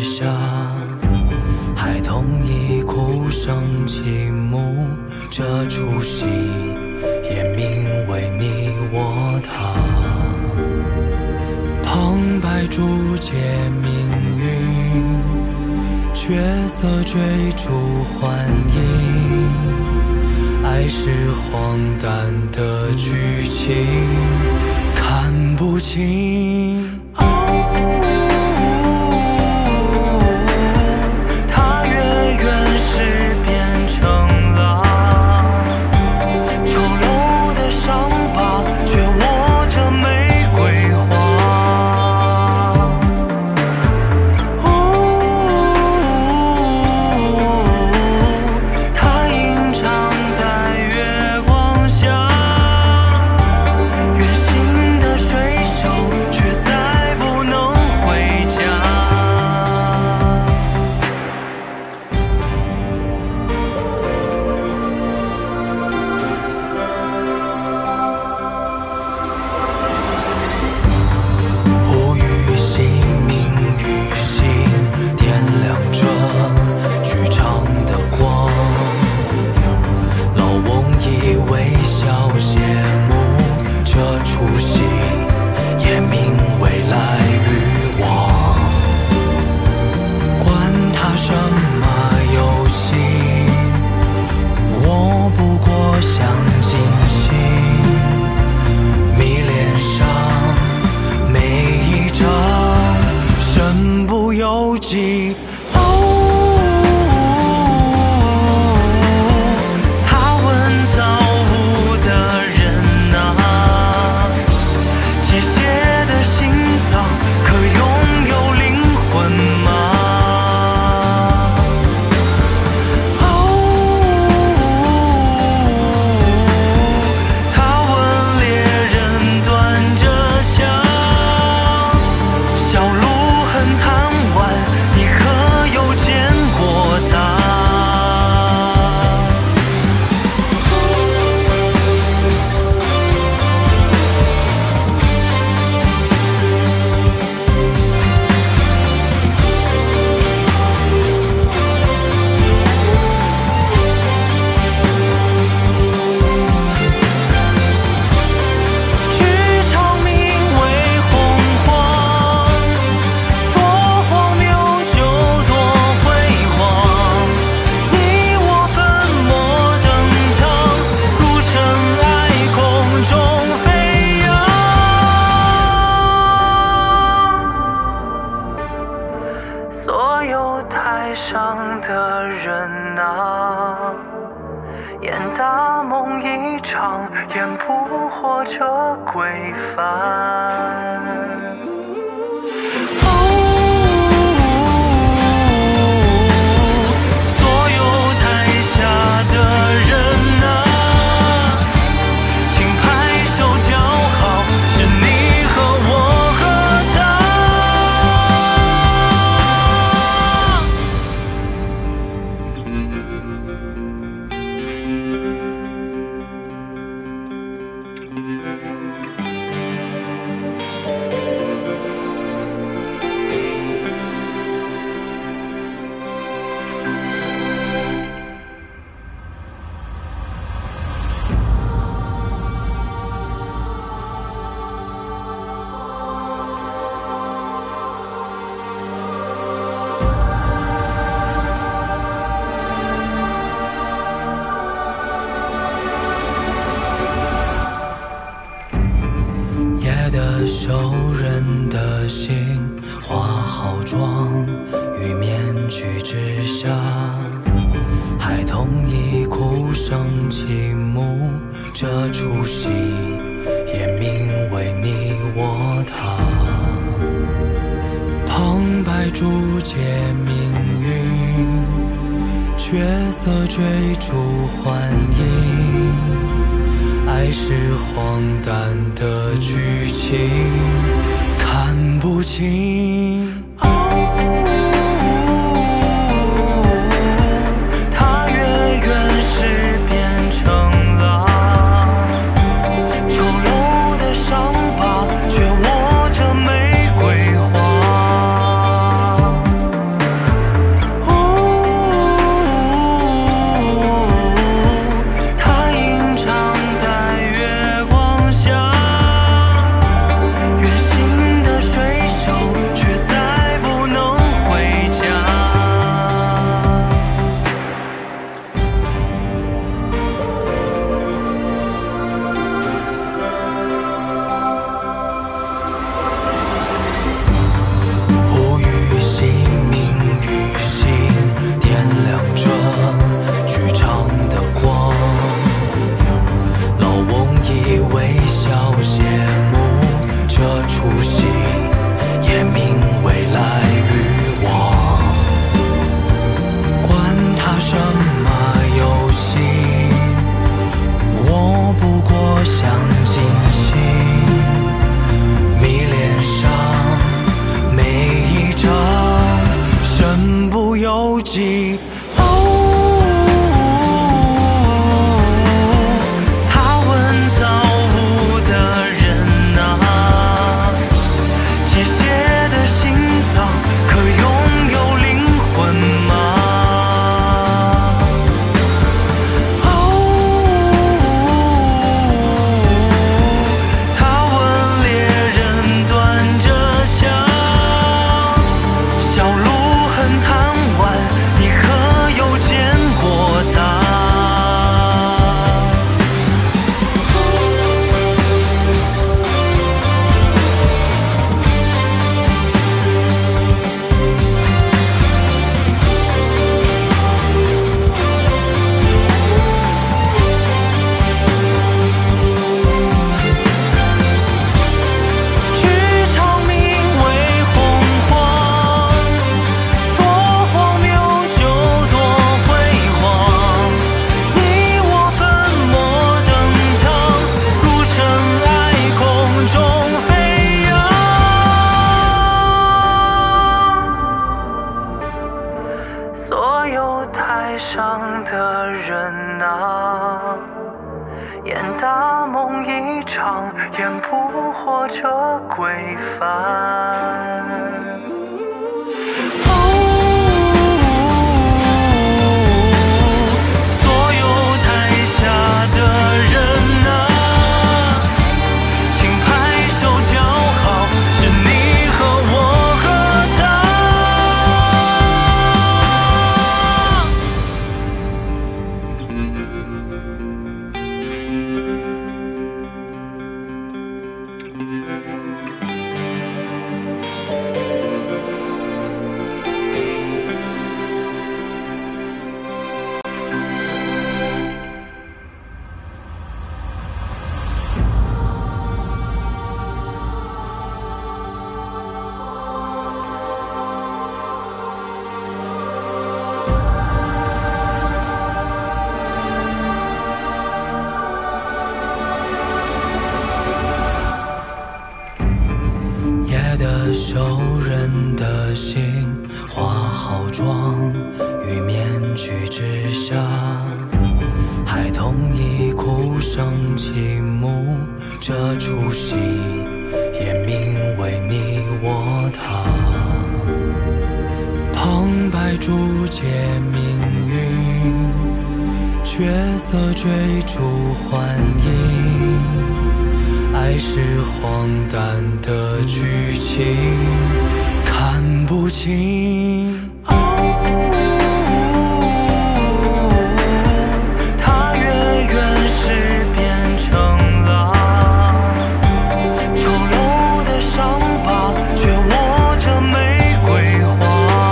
下，孩童已哭声起舞，这出戏也名为你我他。旁白注解命运，角色追逐幻影，爱是荒诞的剧情，看不清。他越远时变成狼，丑陋的伤疤却握着玫瑰花。他隐藏在月光下，远行的水手却再不能回家。呼吁姓名与心，点亮着剧场的光。老翁以微笑谢幕，这出戏也名为来与往。管他什么游戏，我不过想尽兴，迷恋上每一张，身不由己。他问造物的人啊，机械的心脏可拥有灵魂吗？他问猎人端着枪，小鹿很贪玩，你可有见过他？剧场名为洪荒，多荒谬就多辉煌。你我粉墨登场，如尘埃空中飞扬。所有台上的人啊，演大梦一场，演不活这规范。所有台下的人啊，请拍手叫好，是你和我和他。夜的熟人的心，化好妆于面具之下，孩童已哭声起舞，这出戏也名为你我他。旁白注解命运，角色追逐幻影，爱是荒诞的剧情，看不清。他越远时变成狼，丑陋的伤疤却握着玫瑰花。 有迹。他问造物的人啊，机械的心脏可拥有灵魂吗？他问猎人端着枪，小鹿很贪玩，你可有见过他？剧场名为洪荒，多荒谬就多辉煌。你我粉墨登场，如尘埃空中飞扬。所有台上的人啊，演大梦一场，演不活这规范。所有台下的人啊，请拍手叫好，是你和我和他。夜的熟人的心，化好妆，于面具之下，孩童已哭声起幕，这出戏也名为你我他。旁白注解命运，角色追逐幻影，爱是荒诞的剧情，看不清。他越远时变成狼，丑陋的伤疤却握着玫瑰花。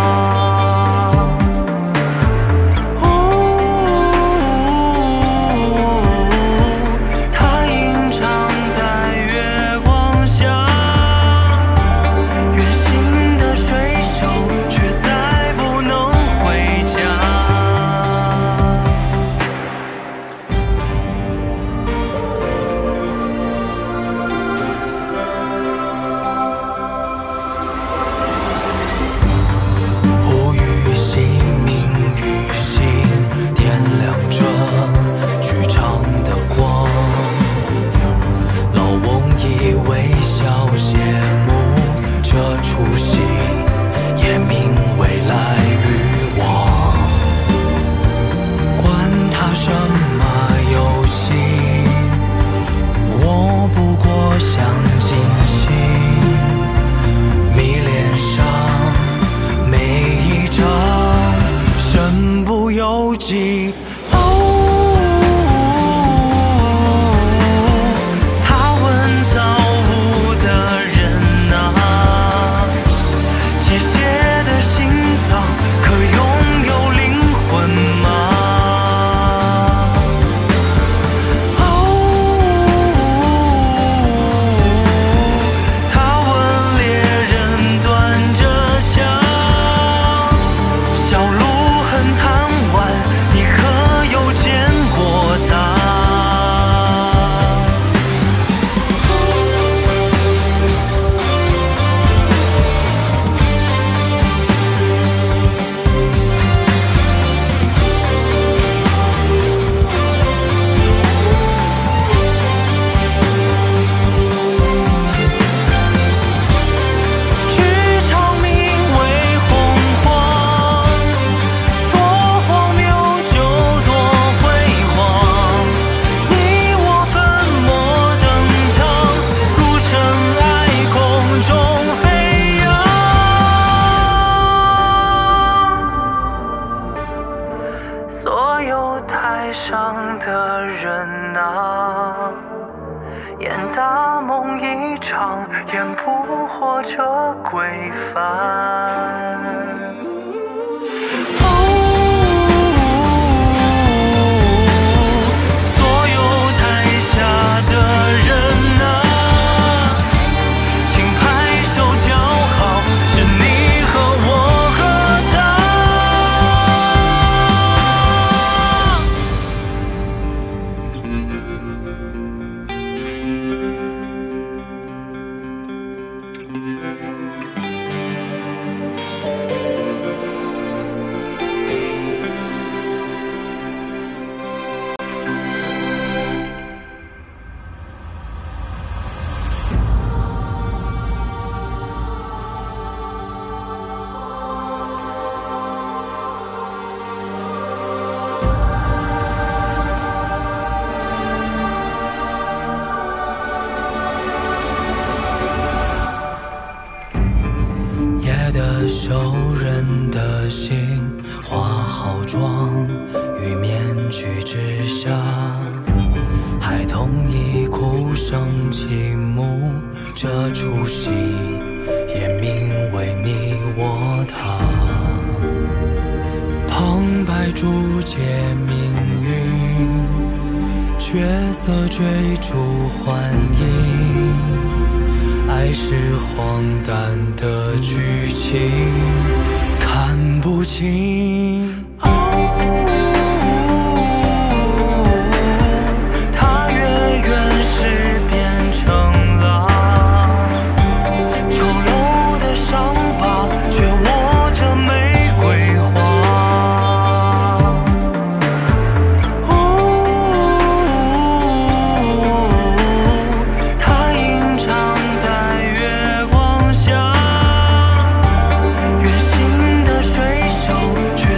他隐藏在月光下，远行的水手却再不能回家。呼吁心，命与心，点亮着剧场的光。老翁以微笑谢幕，这出戏也名为来与往。管他什么游戏，我不过想尽兴，迷恋上每一张身不由己。他问造物的人啊，机械的心脏可拥有灵魂吗？他问猎人端着枪，小鹿很贪玩，你可上的人啊，演大梦一场，演不活这归帆。所有台下的人啊，请拍手叫好，是你和我和他。的熟人的心，化好妆于面具之下，孩童已哭声起幕，这出戏也名为你我他。旁白注解命运，角色追逐幻影，爱是荒诞的剧情，看不清。他越远时变成狼，丑陋的伤疤却握着玫瑰花。他吟唱在月光下，远行的水手却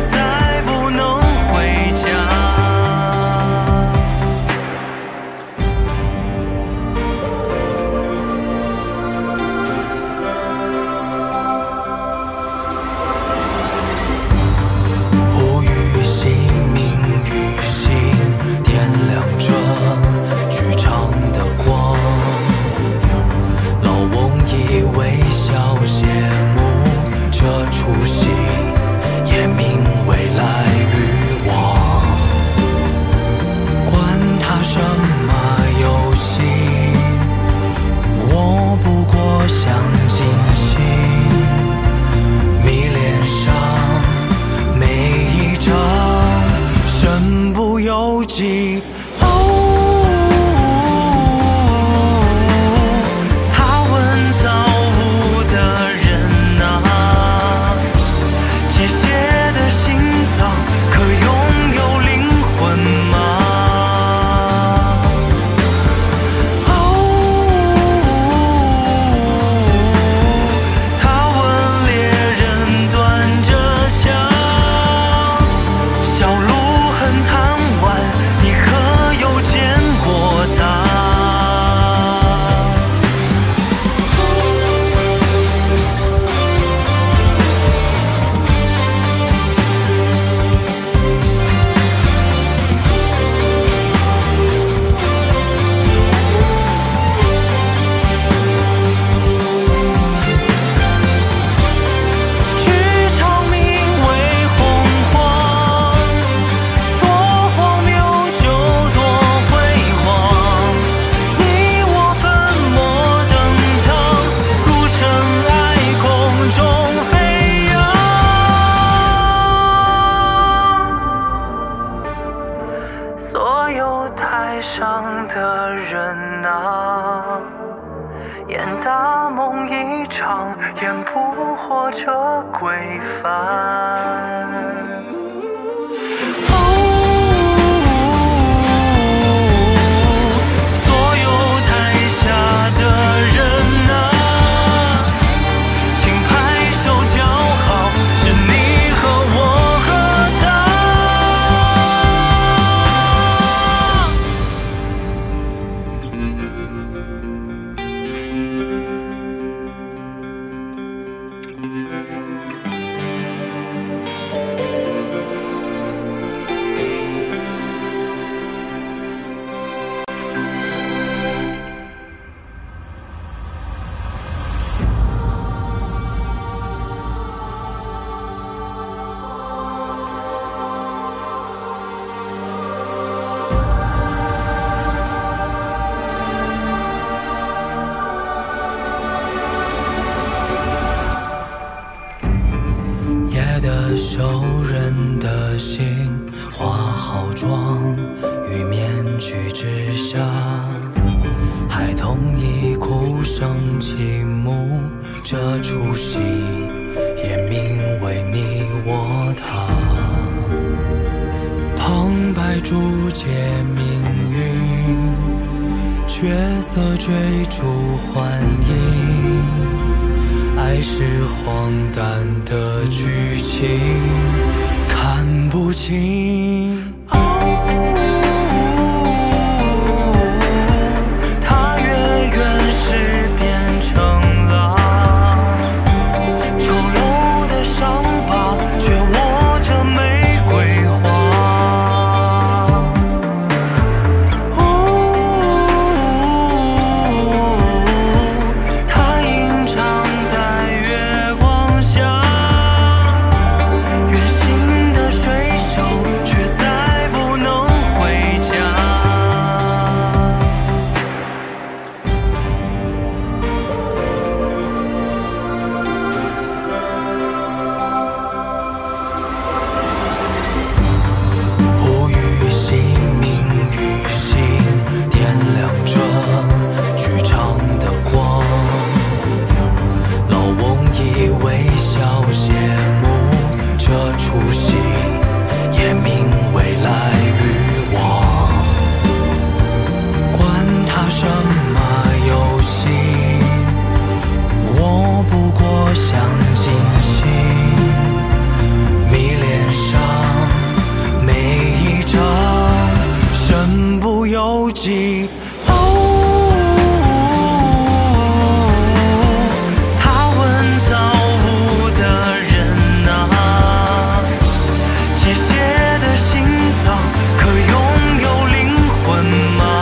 的手，人的心，化好妆于面具之下，孩童已哭声起舞，这出戏也名为你我他。旁白注解命运，角色追逐幻影，爱是荒诞的剧情，看不清。他越远时变成狼，丑陋的伤疤却握着玫瑰花。他隐藏在月光下，远行的水手却再不能回家。呼吁心，命与心，点亮这剧场的光。老翁以微笑谢幕，这出戏也名为来与往。管他什么游戏，我不过想尽兴，迷恋上每一张，身不由己。他问造物的人啊，机械的心脏可拥有灵魂吗？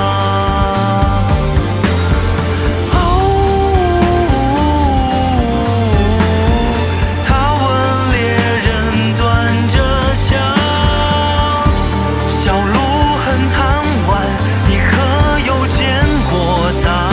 他问猎人端着枪，小鹿很贪玩，你可有见过他？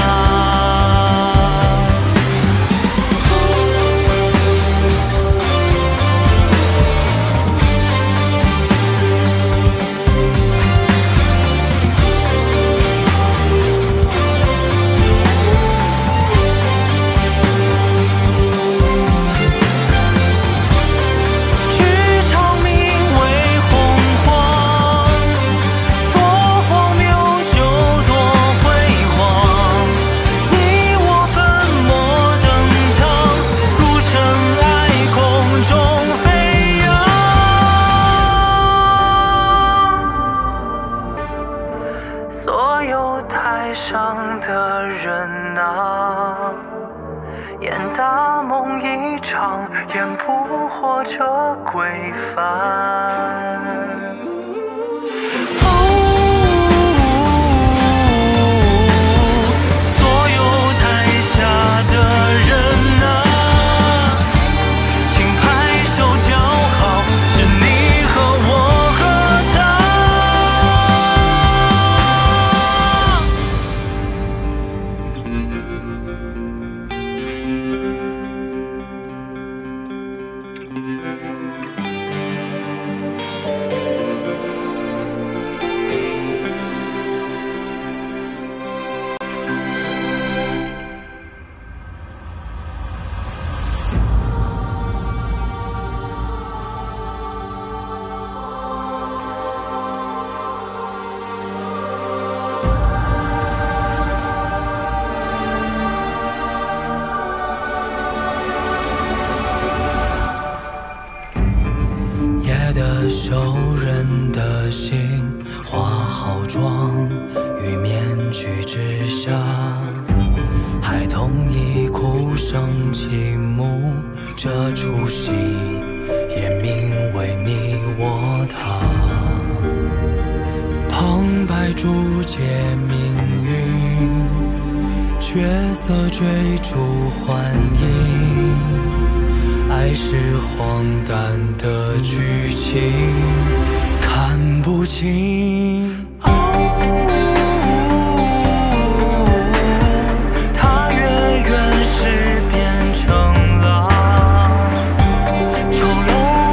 剧场名为洪荒，多荒谬就多辉煌。你我粉墨登场，如尘埃空中飞扬。所有台上的人啊，演大梦一场，演不活这规范。所有台下的人啊，请拍手叫好，是你和我和他。夜的手，人的心，化好妆于面具之下，孩童已哭声起舞，这出戏也名为你我他。旁白注解命运，角色追逐幻影，爱是荒诞的剧情，看不清。他越远时变成狼，丑陋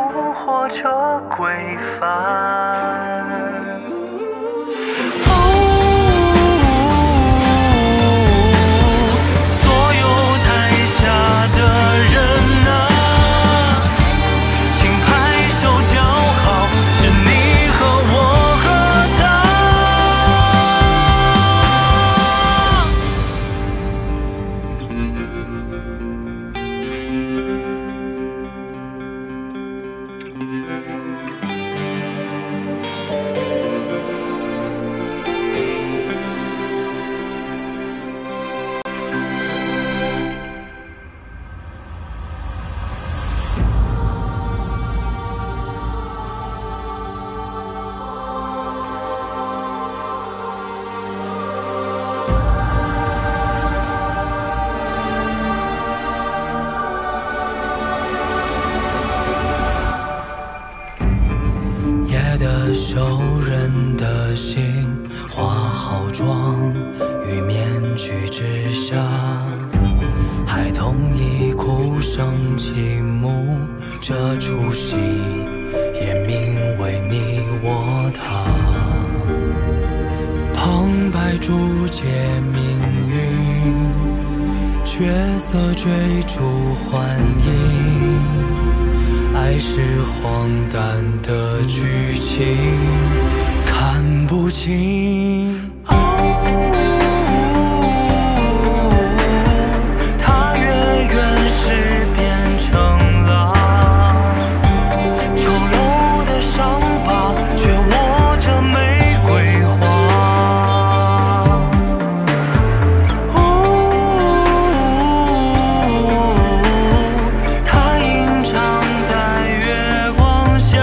或者规范。熟人的心，化好妆于面具之下，孩童已哭声起舞，这出戏也名为你我他。旁白注解命运，角色追逐幻影，爱是荒诞的剧情，看不清。他越远时变成狼，丑陋的伤疤却握着玫瑰花。他隐藏在月光下，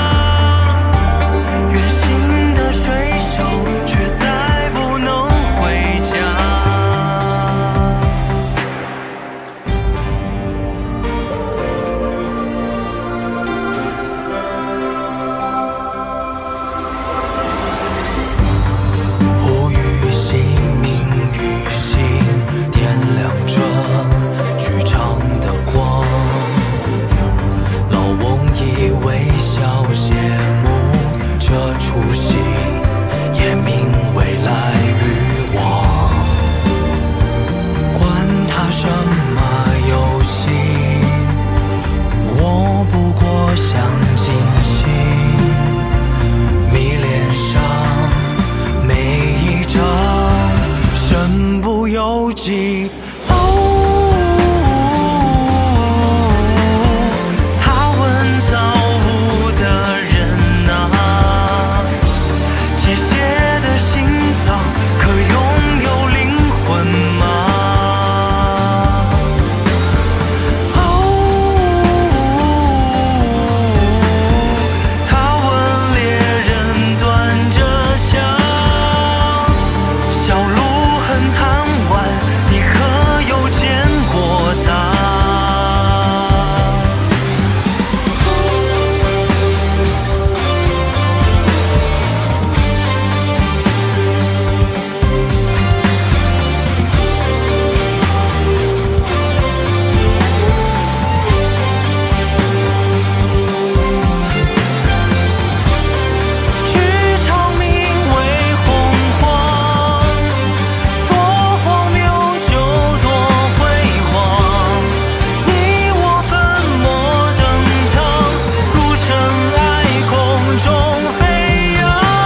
远行的水手却再不能回家。呼吁醒，命与心，点亮这剧场的光。老翁以微笑谢幕，这出戏也名为来与往。管他什么游戏，我不过想尽兴，迷恋上每一张，身不由己。他问造物的人啊，机械的心脏可拥有灵魂吗？他问猎人端着枪，小鹿很贪玩，你可有见过他？剧场名为洪荒，多荒谬就多辉煌。你我粉墨登场，如尘埃空中飞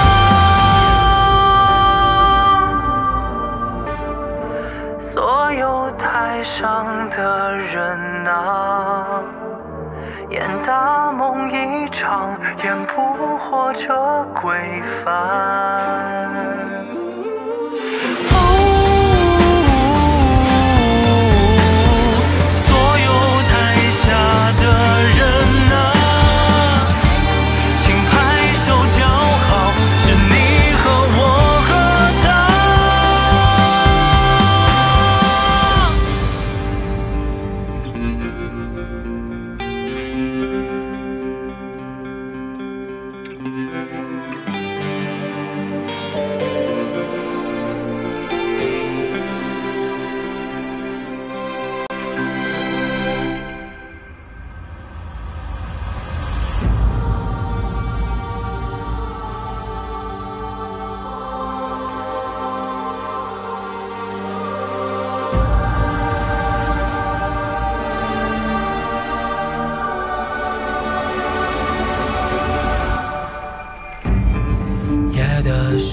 扬。所有台上的人啊，演大梦一场，演不活着规范。所有台下的人啊，请拍手叫好，是你和我和他。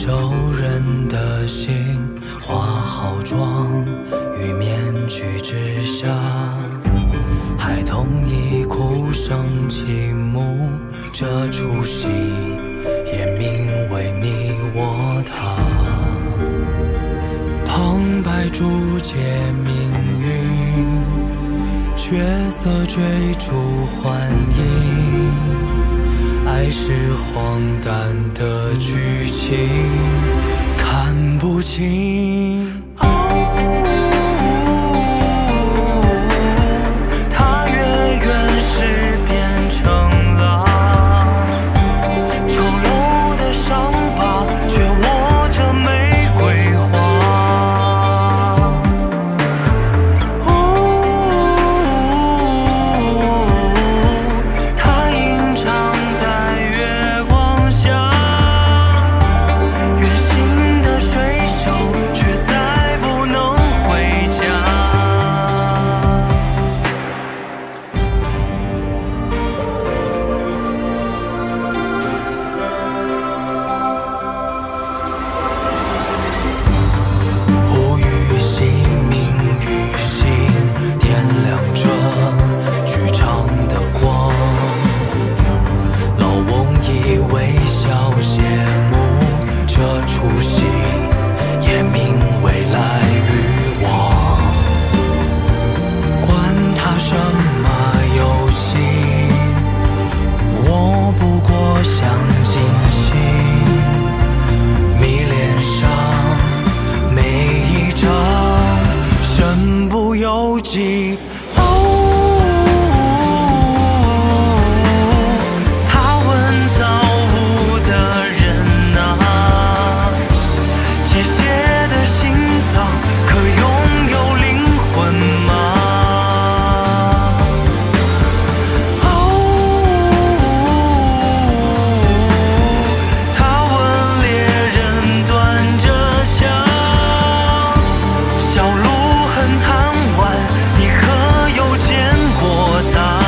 熟人的心，化好妆于面具之下，孩童已哭声起舞，这出戏也名为你我他。旁白注解命运，角色追逐幻影，爱是荒诞的剧情，看不清。他越远时变成狼，丑陋的伤疤却握着玫瑰花。他隐藏在月光下，远行的水手却再不能回家。呼吁心，命与心，点亮这剧场的光。老翁以微笑谢幕，这出戏也名为来与往。管他什么游戏，我不过想尽兴，迷恋上每一张，身不由己。他问造物的人啊，机械的心脏可拥有灵魂吗？他问猎人端着枪，小鹿很贪玩，你可有见过他？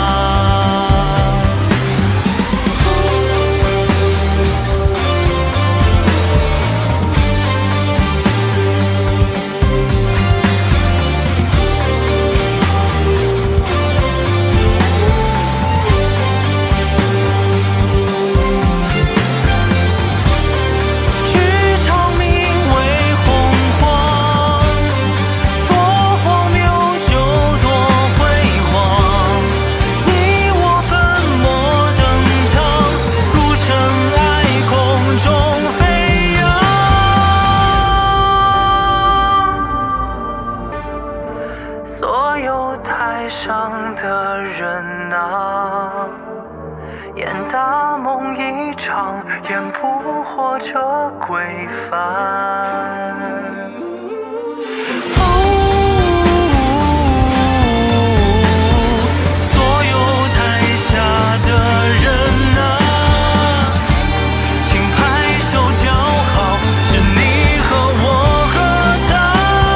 剧场名为洪荒，多荒谬就多辉煌。你我粉墨登场，如尘埃空中飞扬。所有台上的人啊，演大梦一场，演不活这规范。所有台下的人啊，请拍手叫好，是你和我和他。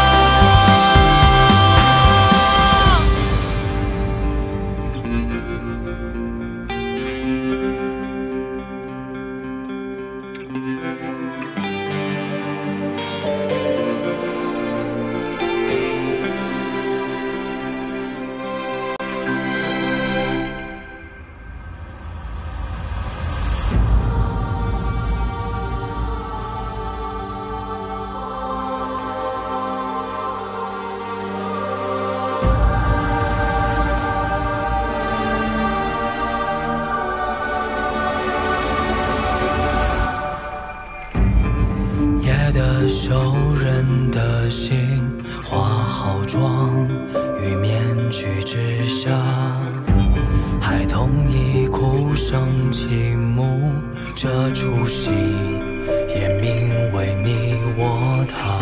夜的熟人的心，化好妆于面具之下，孩童已哭声起舞，这出戏也名为你我他。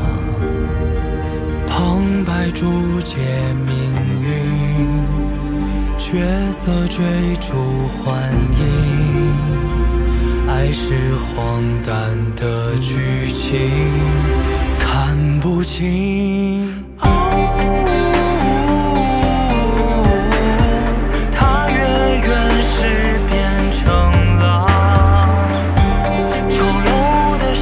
旁白注解命运，角色追逐幻影，爱是荒诞的剧情，看不清。他越远时变成狼，丑陋的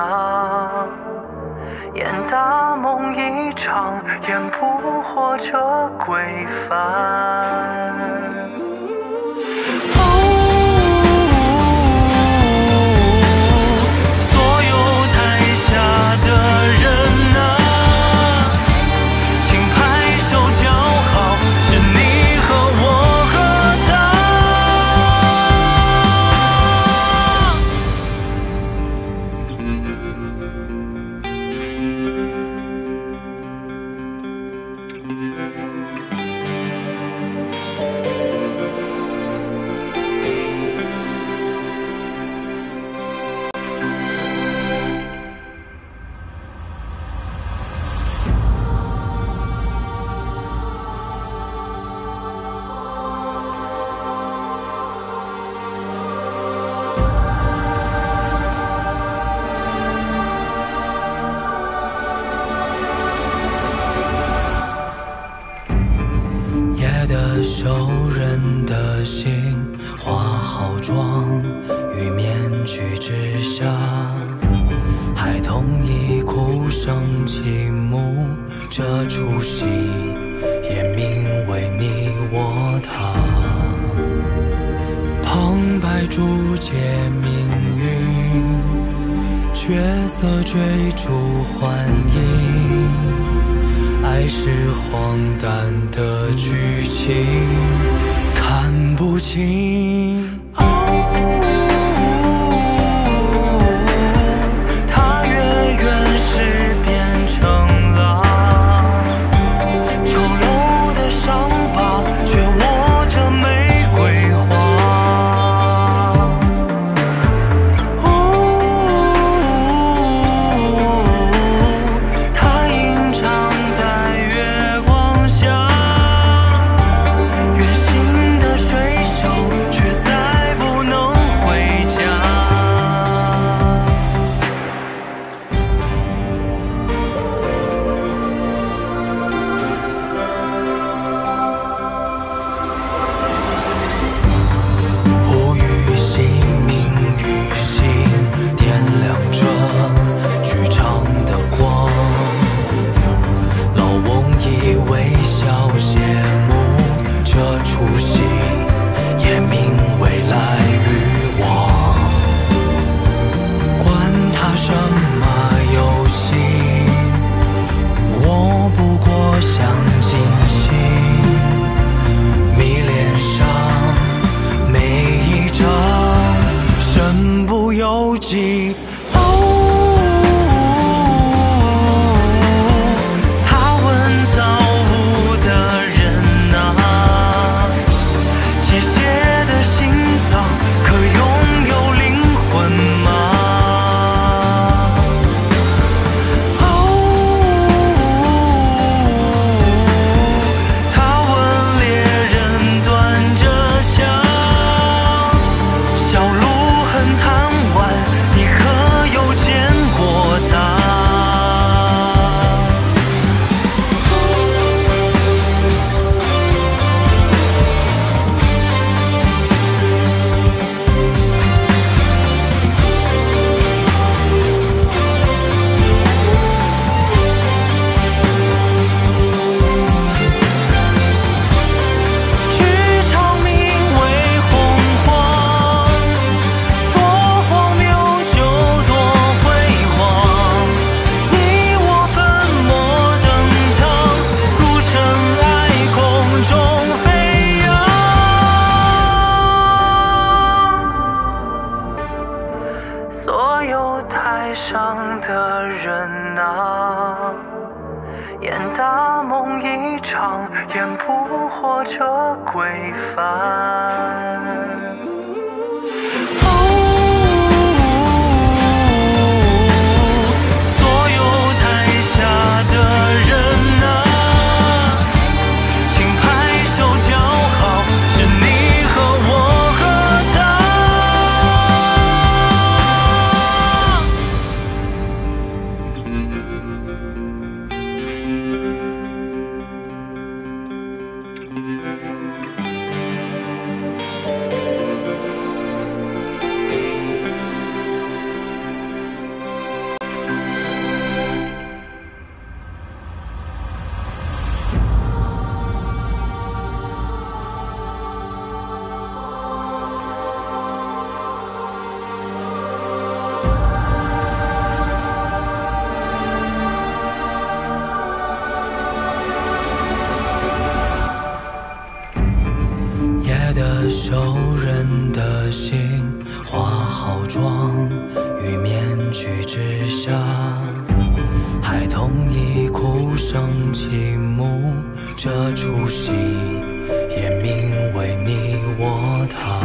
演大梦一场，演不活这归帆。所有台下的人啊，请拍手叫好，是你和我和他。熟人的心，化好妆于面具之下，孩童已哭声起舞，这出戏也名为你我他。旁白注解命运，角色追逐幻影，爱是荒诞的剧情，看不清。他越远时变成狼，丑陋的伤疤却握着玫瑰花。他吟唱在月光下，远行的水手却再不能回家。呼吁醒，命与心，点亮这剧场的光。老翁以微笑谢幕，这出戏也名为来与往。管他什么游戏，我不过想尽兴，迷恋上每一张，身不由己。他问造物的人啊，机械的心脏可拥有灵魂吗？他问猎人端着枪，小鹿很贪玩，你可有见过他？剧场名为洪荒，多荒谬就多辉煌。你我粉墨登场，如尘埃空中飞扬。所有台上的人啊，演大梦一场，演不活这归帆。所有台下的人啊，请拍手叫好，是你和我和他。 之下，孩童已哭声起舞，这出戏也名为你我他。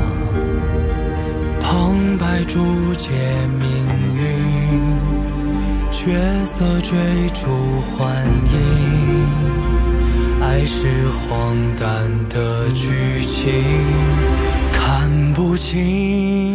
旁白注解命运，角色追逐幻影，爱是荒诞的剧情，看不清。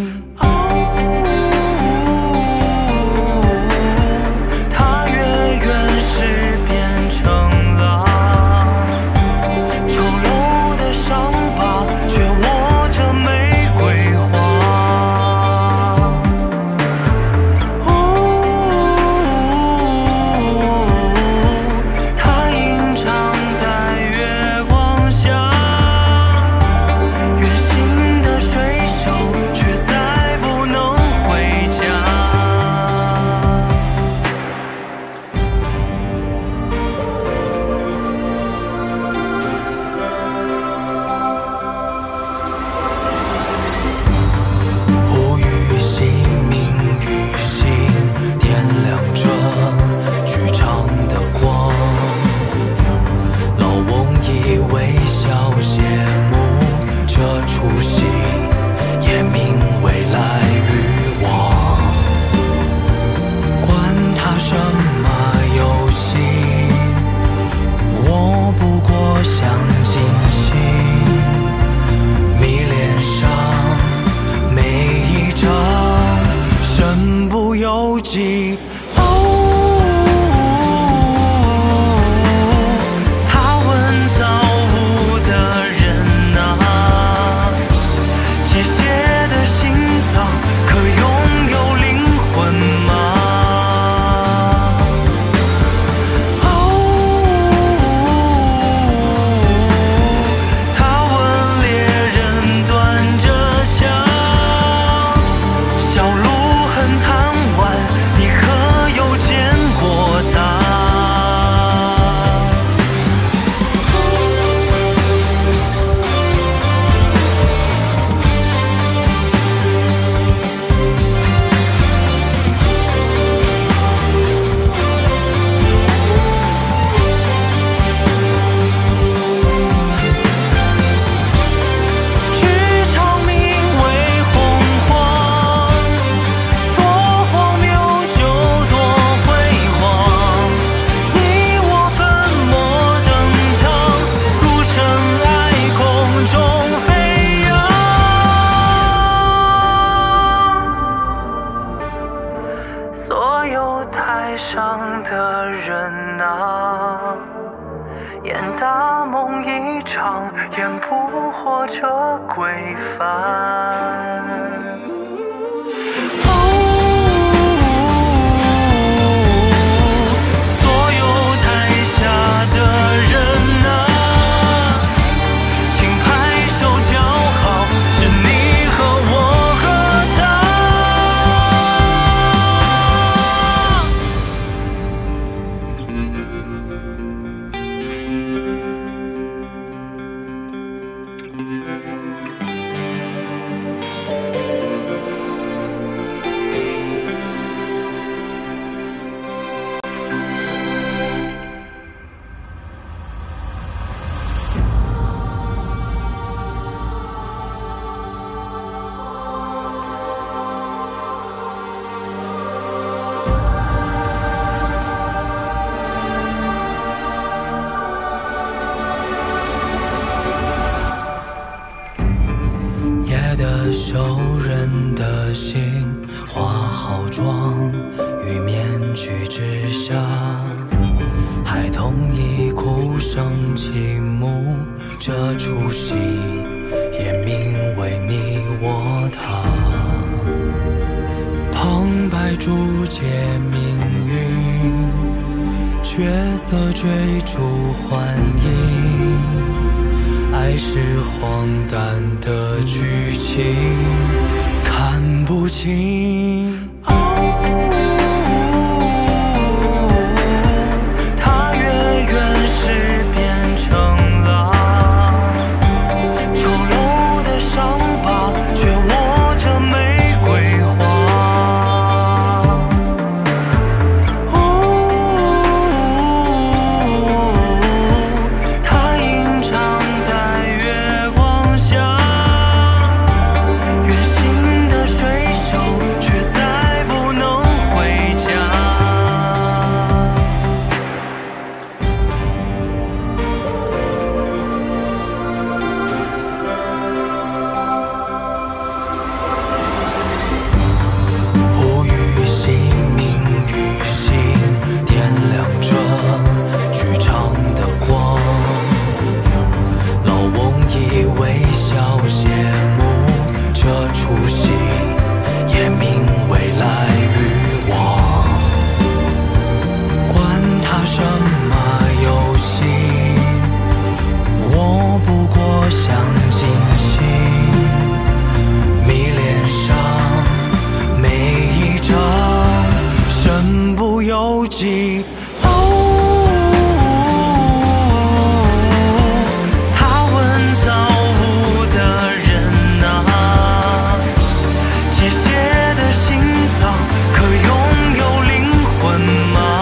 他越远时变成狼，丑陋的伤疤却握着玫瑰花。他隐藏在月光下，远行的水手却再不能回家。呼吁心，命与心，点亮着剧场的光。老翁以微笑谢幕，这出戏也名未来与往。管他什么游戏，我不过想尽兴，迷恋上每一张，身不由己。他问造物的人啊，机械的心脏可拥有灵魂吗？他问猎人端着枪，小鹿很贪玩，你可有见过他？剧场名为洪荒，多荒谬就多辉煌。你我粉墨登场，如尘埃空中飞扬。所有台上的人啊，演大梦一场，演不活这规范。所有台下的人啊，请拍手叫好，是你和我和他。夜的熟人的心，化好妆于面具之下，孩童已哭声起舞，这出戏也名为你我他。旁白注解命运，角色追逐幻影，爱是荒诞的剧情，看不清。他越远时变成狼，丑陋的伤疤却握着玫瑰花。 孤寂。他问造物的人啊，机械的心脏可拥有灵魂吗？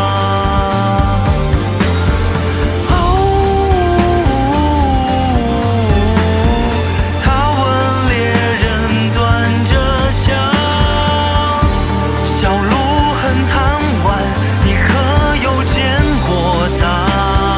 他问猎人端着枪，小鹿很贪玩，你可有见过他？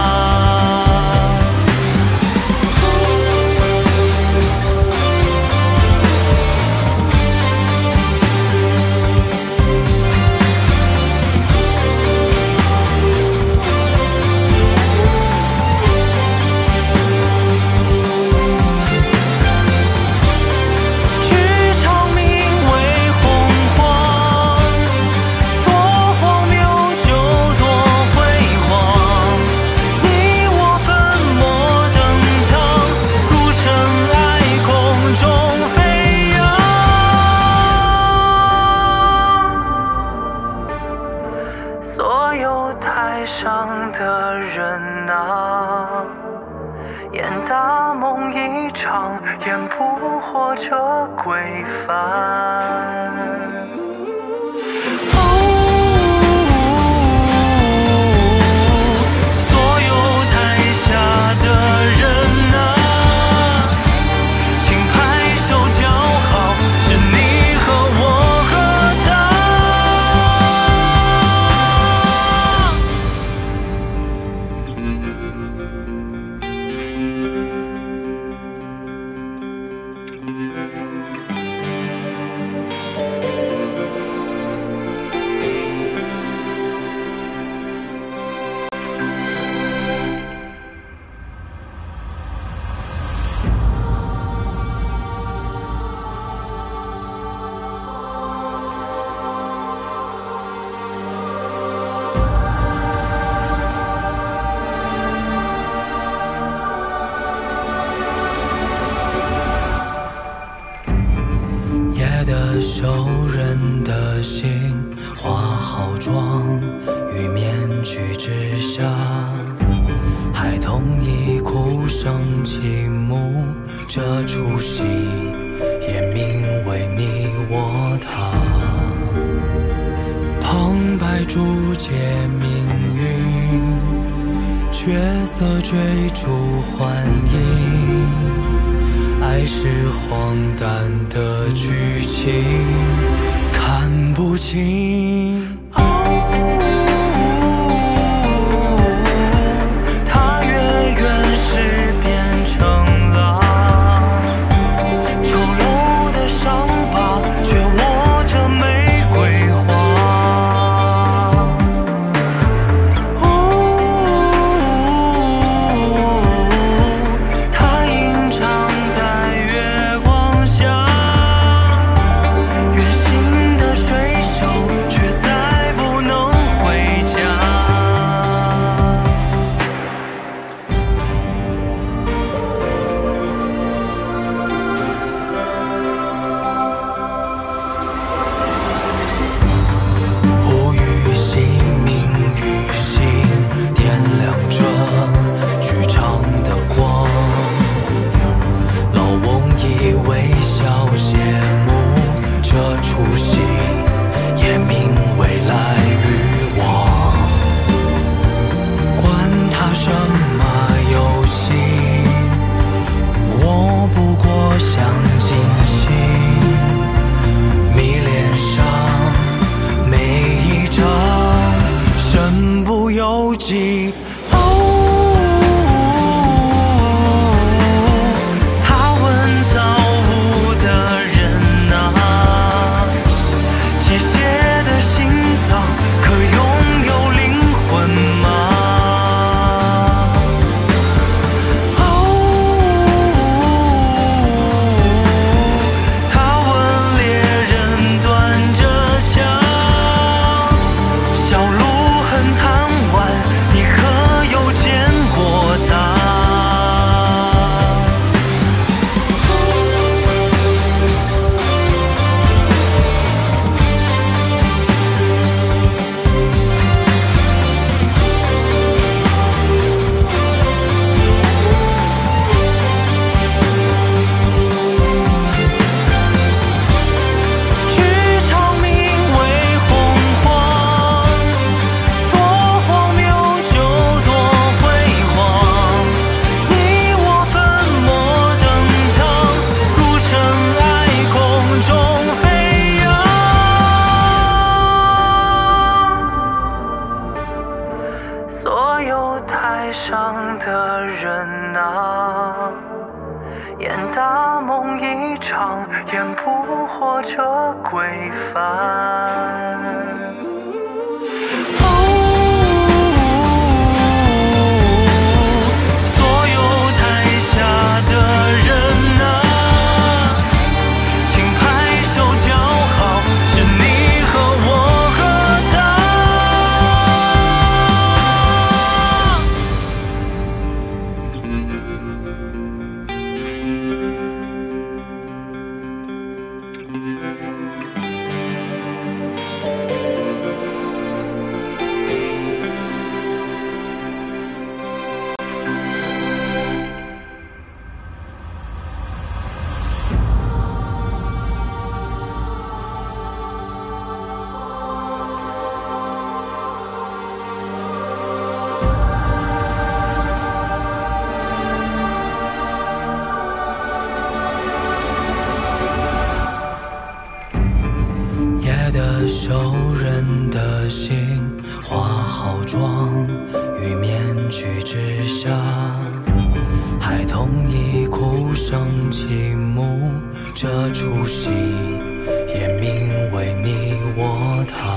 剧场名为洪荒，多荒谬就多辉煌。你我粉墨登场，如尘埃空中飞扬。所有台上的人啊，演大梦一场，演不活这规范。所有台下的人啊，请拍手叫好，是你和我和他。夜的熟人的心，化好妆于面具之下，孩童已哭声起幕，这出戏也名为你我他。旁白注解命运，角色追逐幻影，爱是荒诞的剧情，看不清。他越原始变成狼，丑陋的伤疤却握着玫瑰花。他隐藏在月光下，远行的水手却再不能场，演不活这规范。所有台下的人啊，请拍手叫好，是你和我和他。熟人的心，化好妆，于面具之下，孩童已哭声起幕，这出戏也名为你我他。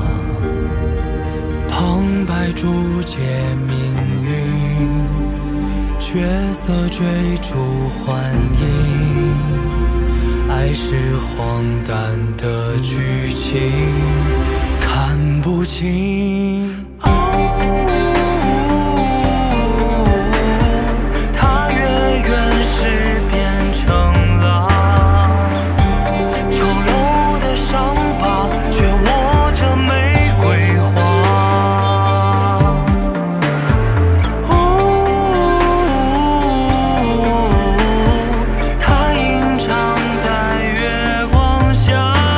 旁白注解命运，角色追逐幻影，爱是荒诞的剧情，看不清。他越远时变成狼，丑陋的伤疤却握着玫瑰花。他隐藏在月光下，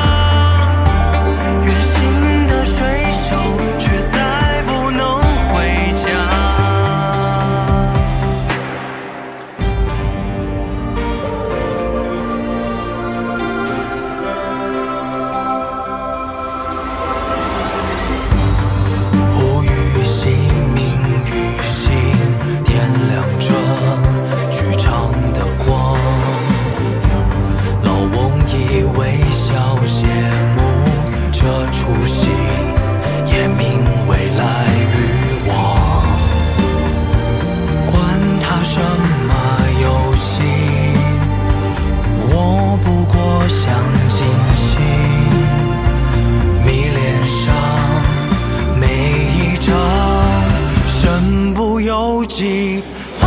远行的水手却再不能回家。呼吁心，命与心，点亮这剧场的光。老翁以微笑谢幕，这出戏也名为来与往。管他什么游戏，我不过想尽兴。迷恋上每一张，身不由己。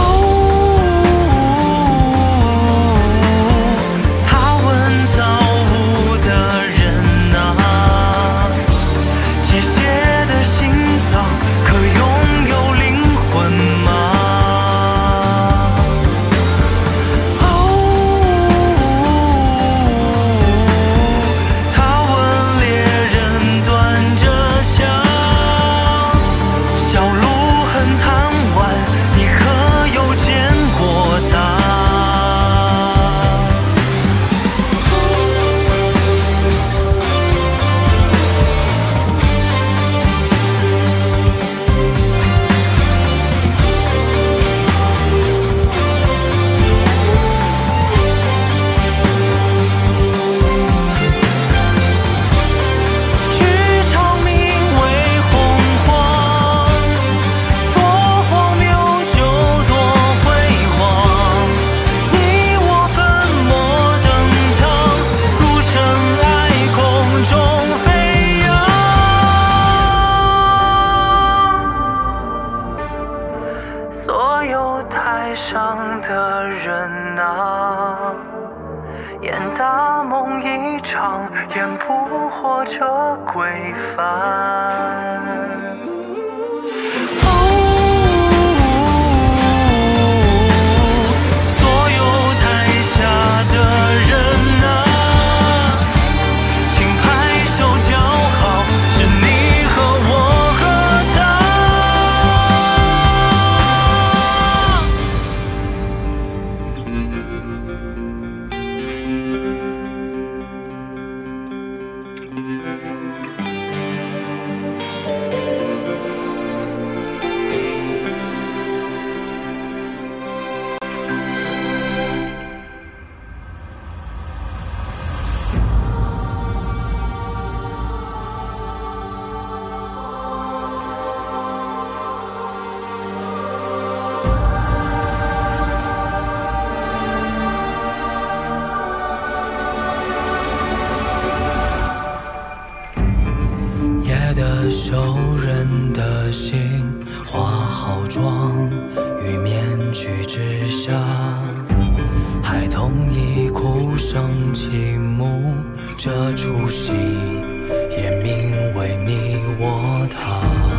他问造物的人啊，机械的心脏可拥有灵魂吗？他问猎人端着枪，小鹿很贪玩，你可有见过他？剧场名为洪荒，多荒谬就多辉煌。你我粉墨登场，如尘埃空中飞扬。所有台上的人啊，演大梦一场，演不活这规范。所有台下的人啊，请拍手叫好，是你和我和他。 的手，人的心，化好妆于面具之下，孩童已哭声起舞，这出戏也名为你我他。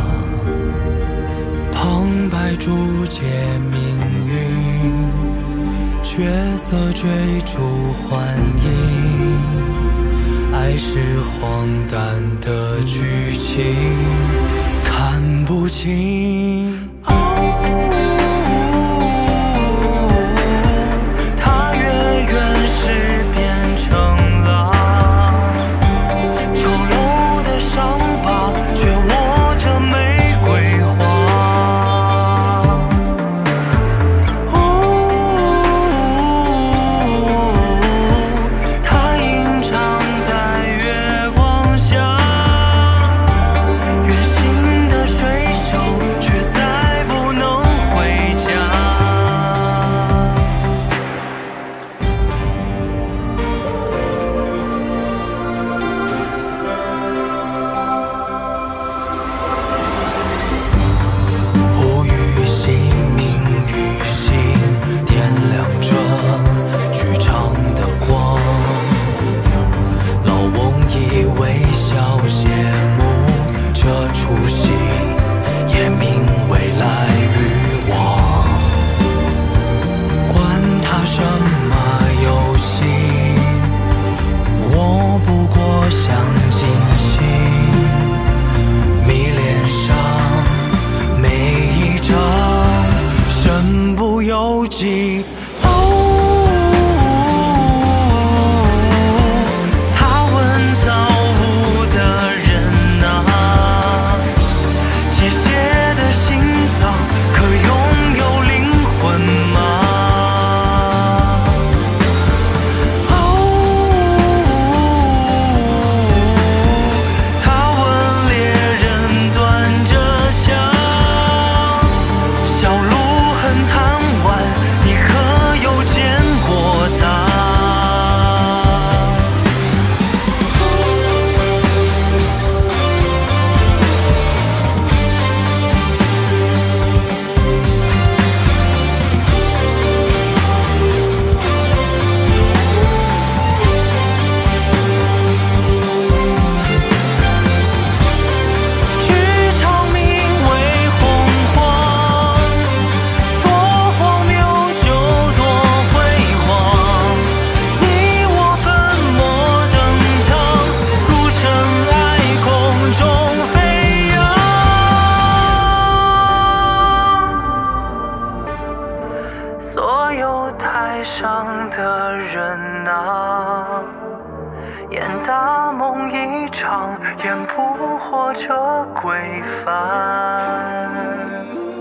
旁白注解命运，角色追逐幻影，爱是荒诞的剧情，看不清。他越远时变成狼，丑陋的伤疤却握着玫瑰花。他隐藏在月光下，远行的水手却再不能回家。呼吁心，命与心，点亮这剧场的光。老翁以微笑谢幕，这出戏也名为来与往。管他什么游戏，我不过想尽兴，迷恋上每一张，身不由己。他问造物的人啊，机械的心脏可拥有灵魂吗？他问猎人端着枪，小鹿很贪玩，你可有见过他？剧场名为洪荒，多荒谬就多辉煌。你我粉墨登场，如尘埃空中飞扬。所有台上的人啊，演大梦一场，演不活这规范。